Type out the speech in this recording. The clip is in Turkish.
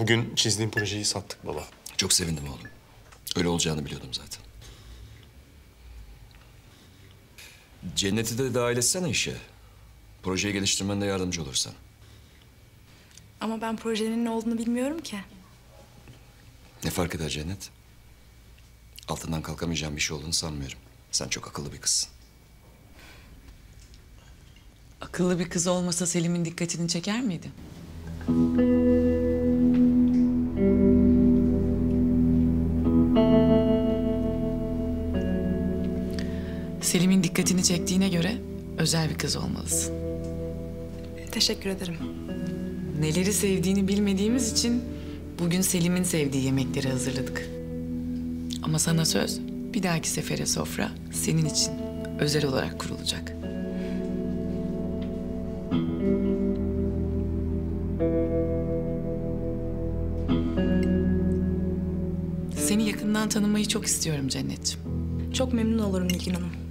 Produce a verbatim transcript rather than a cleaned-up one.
bugün çizdiğim projeyi sattık baba. Çok sevindim oğlum. Öyle olacağını biliyordum zaten. Cennet'i de dahil etsene işe. Projeyi geliştirmende yardımcı olursan. Ama ben projenin ne olduğunu bilmiyorum ki. Ne fark eder Cennet? Altından kalkamayacağım bir şey olduğunu sanmıyorum. Sen çok akıllı bir kızsın. Akıllı bir kız olmasa Selim'in dikkatini çeker miydi? Selim'in dikkatini çektiğine göre özel bir kız olmalısın. Teşekkür ederim. Neleri sevdiğini bilmediğimiz için bugün Selim'in sevdiği yemekleri hazırladık. Ama sana söz, bir dahaki sefere sofra senin için özel olarak kurulacak. Seni yakından tanımayı çok istiyorum Cennetciğim. Çok memnun olurum Nilgün Hanım.